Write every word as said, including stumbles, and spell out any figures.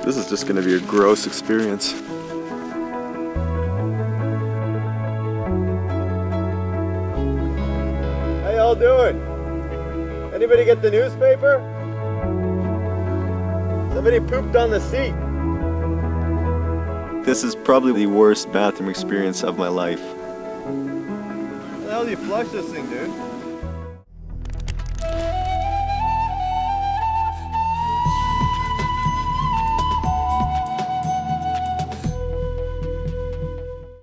This is just gonna be a gross experience. How y'all doing? Anybody get the newspaper? Somebody pooped on the seat. This is probably the worst bathroom experience of my life. How the hell do you flush this thing, dude?